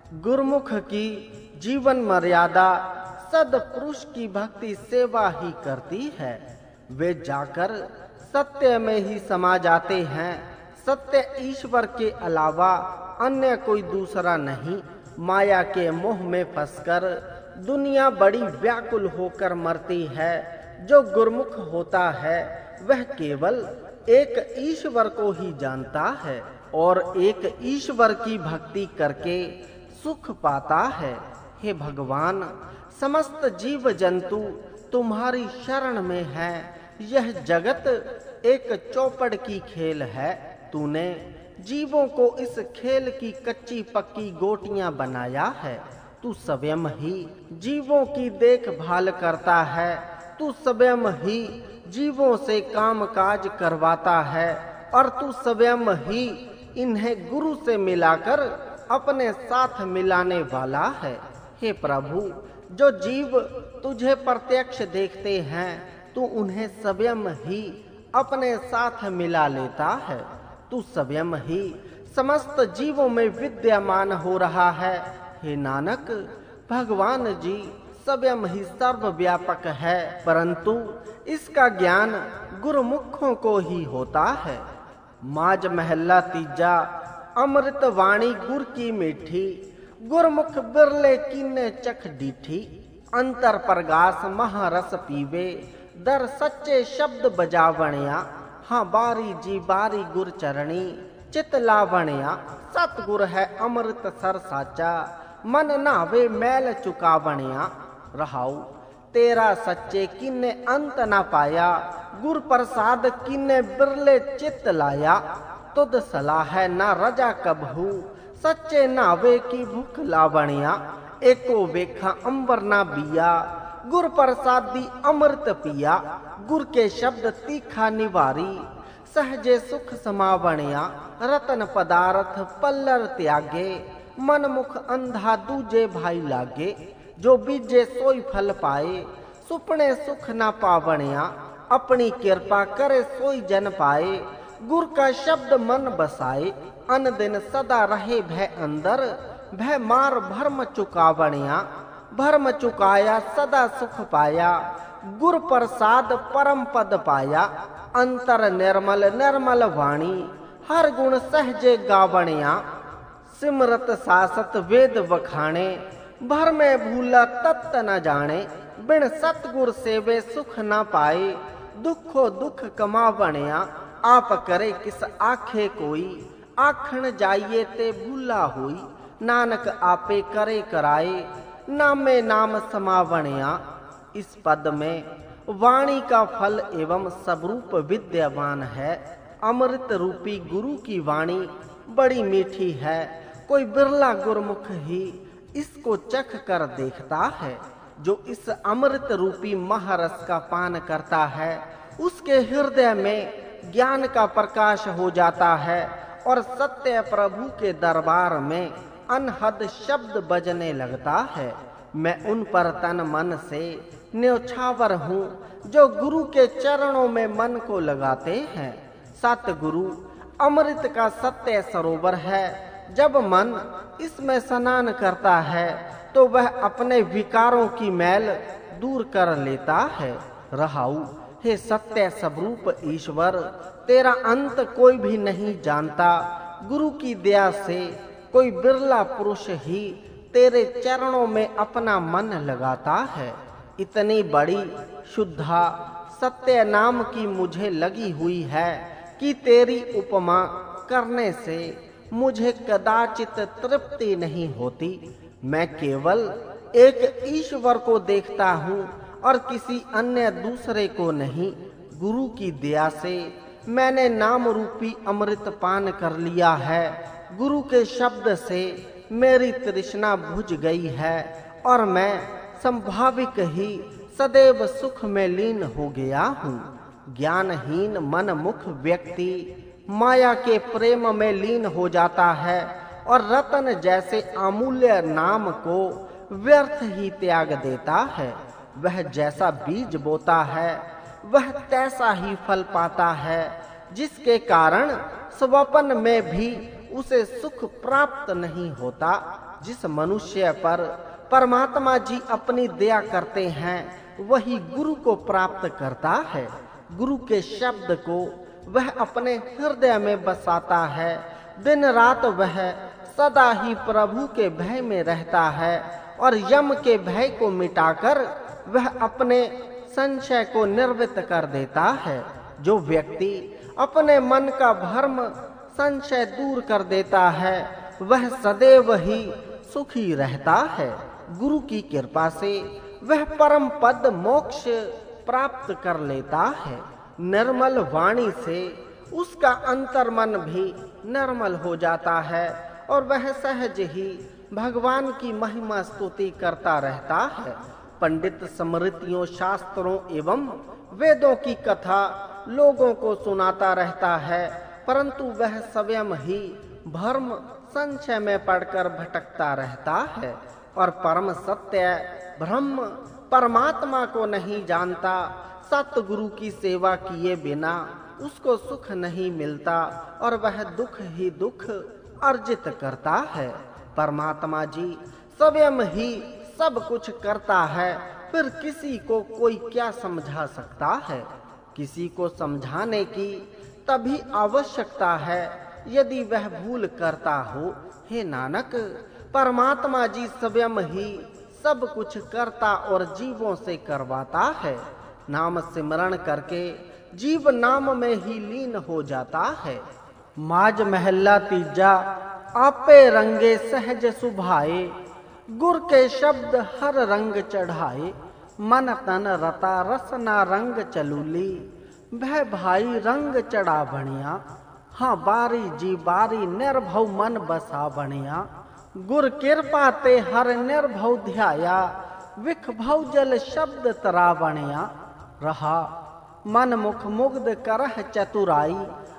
गुरुमुख की जीवन मर्यादा सदपुरुष की भक्ति सेवा ही करती है। वे जाकर सत्य में ही समा जाते हैं। सत्य ईश्वर के अलावा अन्य कोई दूसरा नहीं। माया के मोह में फंसकर दुनिया बड़ी व्याकुल होकर मरती है। जो गुरुमुख होता है वह केवल एक ईश्वर को ही जानता है और एक ईश्वर की भक्ति करके सुख पाता है। हे भगवान, समस्त जीव जंतु तुम्हारी शरण में है। यह जगत एक चौपड़ की खेल है। तूने जीवों को इस खेल की कच्ची पक्की गोटियां बनाया है। तू स्वयं ही जीवों की देखभाल करता है। तू स्वयं ही जीवों से कामकाज करवाता है और तू स्वयं ही इन्हें गुरु से मिलाकर अपने साथ मिलाने वाला है। हे प्रभु, जो जीव तुझे प्रत्यक्ष देखते हैं तू उन्हें स्वयं ही अपने साथ मिला लेता है। तू स्वयं ही समस्त जीवों में विद्यमान हो रहा है। हे नानक, भगवान जी स्वयं ही सर्वव्यापक है, परंतु इसका ज्ञान गुरुमुखों को ही होता है। माज महला तीजा, अमृत वाणी गुर की मीठी, गुरमुख बिरले कीने चख डीठी। अंतर परगास महारस पीवे, दर सच्चे शब्द बजावणिया। हाँ बारी जी बारी गुर चरणी, चित लावणिया। सतगुर है अमृत सर साचा, मन नावे मैल चुकावणिया। रहाऊ तेरा सच्चे किन्ने अंत ना पाया, गुर प्रसाद किन्ने बिरले चित लाया। तुद सलाह है ना रजा कबहू, सच्चे नावे की भूख लावणिया। एको वेखा अंबर ना बिया, गुर प्रसादी अमृत पिया। गुर के शब्द तीखा निवारी, सहजे सुख समावणिया। रतन पदार्थ पल्लर त्यागे, मन मुख अंधा दूजे भाई लागे। जो बीजे सोई फल पाए, सुपने सुख ना पावणिया। अपनी कृपा करे सोई जन पाए, गुर का शब्द मन बसाए। अन दिन सदा रहे भय अंदर, भय मार भर्म चुकावणिया। भर्म चुकाया सदा सुख पाया, गुर प्रसाद परम पद पाया। अंतर निर्मल निर्मल वाणी, हर गुण सहजे गावणिया। सिमरत सासत वेद वखाणे, भर में भूला तत्त न जाने। बिन सतगुर सेवे सुख न पाए, दुखो दुख कमावणिया। आप करे किस आखे कोई, आखण जाइए ते भूला होई। नानक आपे करे कराए, नामे नाम समावणिया। इस पद में वाणी का फल एवं सबरूप विद्यमान है। अमृत रूपी गुरु की वाणी बड़ी मीठी है। कोई बिरला गुरुमुख ही इसको चख कर देखता है। जो इस अमृत रूपी महारस का पान करता है उसके हृदय में ज्ञान का प्रकाश हो जाता है और सत्य प्रभु के दरबार में अनहद शब्द बजने लगता है। मैं उन पर तन मन से न्यौछावर हूँ जो गुरु के चरणों में मन को लगाते हैं। सतगुरु अमृत का सत्य सरोवर है। जब मन इसमें स्नान करता है तो वह अपने विकारों की मैल दूर कर लेता है। रहाऊ, हे सत्य स्वरूप ईश्वर, तेरा अंत कोई भी नहीं जानता। गुरु की दया से कोई बिरला पुरुष ही तेरे चरणों में अपना मन लगाता है। इतनी बड़ी शुद्धा सत्य नाम की मुझे लगी हुई है कि तेरी उपमा करने से मुझे कदाचित तृप्ति नहीं होती। मैं केवल एक ईश्वर को देखता हूँ और किसी अन्य दूसरे को नहीं। गुरु की दया से मैंने नाम रूपी अमृत पान कर लिया है। गुरु के शब्द से मेरी तृष्णा बुझ गई है और मैं संभाविक ही सदैव सुख में लीन हो गया हूँ। ज्ञानहीन मन मुख व्यक्ति माया के प्रेम में लीन हो जाता है और रतन जैसे अमूल्य नाम को व्यर्थ ही त्याग देता है। वह जैसा बीज बोता है वह तैसा ही फल पाता है, जिसके कारण स्वप्न में भी उसे सुख प्राप्त नहीं होता। जिस मनुष्य पर परमात्मा जी अपनी दया करते हैं वही गुरु को प्राप्त करता है। गुरु के शब्द को वह अपने हृदय में बसाता है। दिन रात वह सदा ही प्रभु के भय में रहता है और यम के भय को मिटाकर वह अपने संशय को निर्वित कर देता है। जो व्यक्ति अपने मन का भ्रम संशय दूर कर देता है वह सदैव ही सुखी रहता है। गुरु की कृपा से वह परम पद मोक्ष प्राप्त कर लेता है। निर्मल वाणी से उसका अंतर्मन भी निर्मल हो जाता है और वह सहज ही भगवान की महिमा स्तुति करता रहता है। पंडित स्मृतियों, शास्त्रों एवं वेदों की कथा लोगों को सुनाता रहता है, परंतु वह स्वयं ही भ्रम संशय में पड़कर भटकता रहता है और परम सत्य ब्रह्म परमात्मा को नहीं जानता। सतगुरु की सेवा किए बिना उसको सुख नहीं मिलता और वह दुख ही दुख अर्जित करता है। परमात्मा जी स्वयं ही सब कुछ करता है, फिर किसी को कोई क्या समझा सकता है। किसी को समझाने की तभी आवश्यकता है यदि वह भूल करता हो। हे नानक, परमात्मा जी स्वयं ही सब कुछ करता और जीवों से करवाता है। नाम सिमरण करके जीव नाम में ही लीन हो जाता है। माज महला तीजा आपे रंगे सहज सुभाए, गुर के शब्द हर रंग चढ़ाए। मन तन रता रसना रंग चलूली, भय भाई रंग चढ़ा बनिया। हाँ बारी जी बारी निर्भव मन बसा बनिया, गुर कृपा ते हर निर्भव ध्याया। विख भव जल शब्द तरा बनिया रहा, मन मुख मुग्ध करह चतुराई।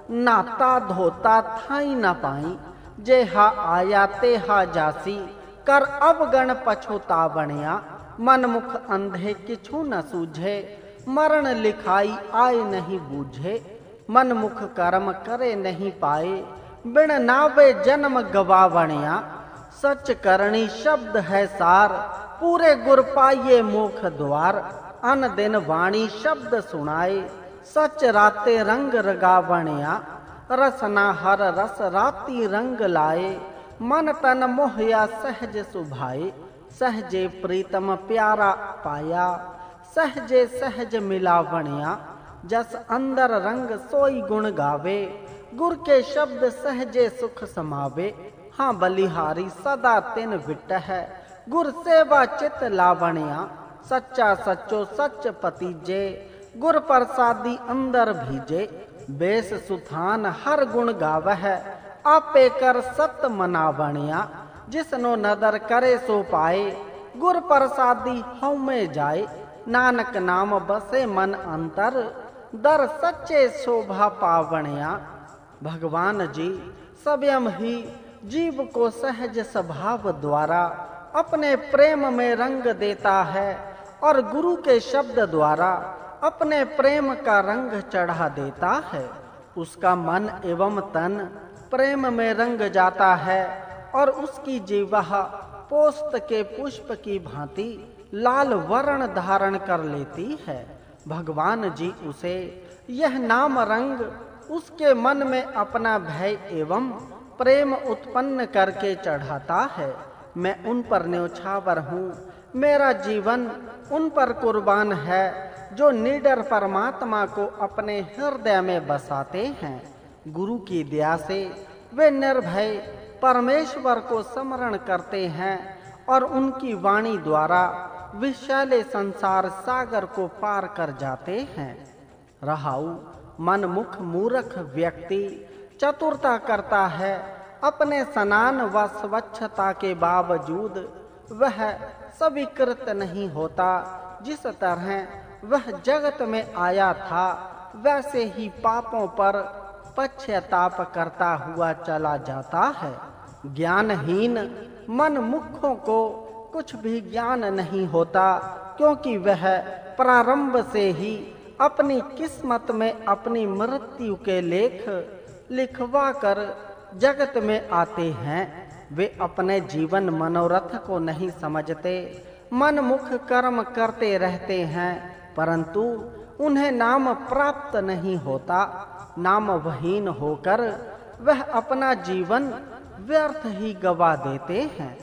नाता धोता थाई न पाई, जे हा आया ते हा जासी। कर अवगण पछोता बनिया, मन मुख अंधे किछु न सूझे। मरण लिखाई आए नहीं बूझे, मन मुख कर्म करे नहीं पाए। बिन नावे जन्म गवा बनिया, सच करणी शब्द है सार। पूरे गुर पाइये मोख द्वार, अन दिन वाणी शब्द सुनाए। सच राते रंग रगा बनिया, रसना हर रस राती रंग लाए। मन तन मोहया सहज सुभाए, सहजे प्रीतम प्यारा पाया। सहजे सहज मिला बनिया, जस अंदर रंग सोई गुण गावे। गुर के शब्द सहजे सुख समावे। हाँ बलिहारी सदा तिन विट है, गुर सेवा चित लावणिया। सच्चा सच्चो सच पतीजे, गुर प्रसादी अंदर भीजे। बेस सुथान हर गुण गावह, आपे कर सत मनावणिया। जिसनो नदर करे सो पाए, गुर प्रसादी हऊ में जाए। नानक नाम बसे मन अंतर, दर सच्चे शोभा पावणिया। भगवान जी स्वयं ही जीव को सहज स्वभाव द्वारा अपने प्रेम में रंग देता है और गुरु के शब्द द्वारा अपने प्रेम का रंग चढ़ा देता है। उसका मन एवं तन प्रेम में रंग जाता है और उसकी जीवा पोस्त के पुष्प की भांति लाल वर्ण धारण कर लेती है। भगवान जी उसे यह नाम रंग उसके मन में अपना भय एवं प्रेम उत्पन्न करके चढ़ाता है। मैं उन पर न्योछावर हूँ, मेरा जीवन उन पर कुर्बान है जो निडर परमात्मा को अपने हृदय में बसाते हैं। गुरु की दया से वे निर्भय परमेश्वर को स्मरण करते हैं और उनकी वाणी द्वारा विशाले संसार सागर को पार कर जाते हैं। रहाऊ मनमुख मूर्ख व्यक्ति चतुरता करता है, अपने स्नान व स्वच्छता के बावजूद वह स्वीकृत नहीं होता। जिस तरह वह जगत में आया था वैसे ही पापों पर पश्चाताप करता हुआ चला जाता है। ज्ञानहीन मनमुखों को कुछ भी ज्ञान नहीं होता, क्योंकि वह प्रारंभ से ही अपनी किस्मत में अपनी मृत्यु के लेख लिखवा कर जगत में आते हैं। वे अपने जीवन मनोरथ को नहीं समझते, मन मुख कर्म करते रहते हैं, परंतु उन्हें नाम प्राप्त नहीं होता। नामविहीन होकर वह अपना जीवन व्यर्थ ही गवा देते हैं।